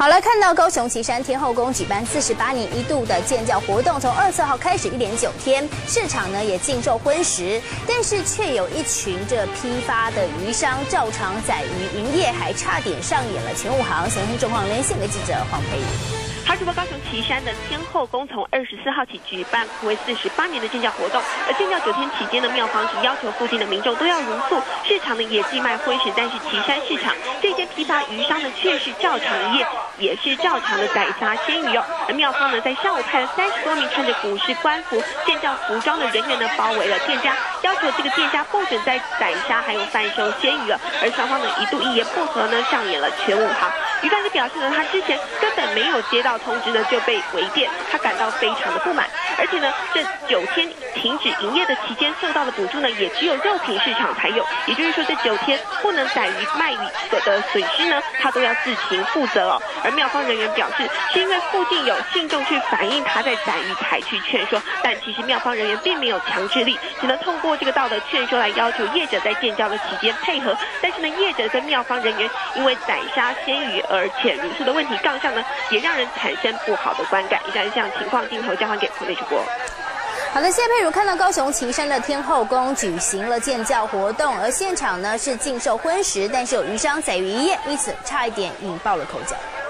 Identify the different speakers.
Speaker 1: 好了，看到高雄旗山天后宫举办48年一度的建教活动，从24号开始1连9天，市场呢也禁售荤食，但是却有一群这批发的鱼商照常宰鱼营业，还差点上演了全武行。详细状况连线给记者黄培宇。
Speaker 2: 好，主播高雄旗山的天后宫从24号起举办暌违48年的建教活动，而建教9天期间的庙方是要求附近的民众都要茹素，市场呢也禁卖荤食，但是旗山市场这些批发鱼商呢却是照常营业，也是照常的宰杀鲜鱼哦。而庙方呢在上午派了30多名穿着古式官服、建教服装的人员呢包围了店家，要求这个店家不准再宰杀还有贩售鲜鱼了。而双方呢一度一言不合呢上演了全武行。鱼贩子表示呢，他之前根本没有接到通知呢就被围店，他感到非常的不满。而且呢，这9天停止营业的期间受到的补助呢，也只有肉品市场才有。也就是说，这9天不能宰鱼卖鱼的损失呢，他都要自行负责哦。而庙方人员表示，是因为附近有信众去反映他在宰鱼才去劝说，但其实庙方人员并没有强制力，只能通过这个道德劝说来要求业者在建教的期间配合。但是呢，业者跟庙方人员因为宰杀鲜鱼而且茹素的问题杠上呢，也让人产生不好的观感。以上这样情况，镜头交还给彭内主播。
Speaker 1: 好的，谢佩如。看到高雄旗山的天后宫举行了建教活动，而现场呢是禁售荤食，但是有鱼商宰鱼营业，因此差一点引爆了口角。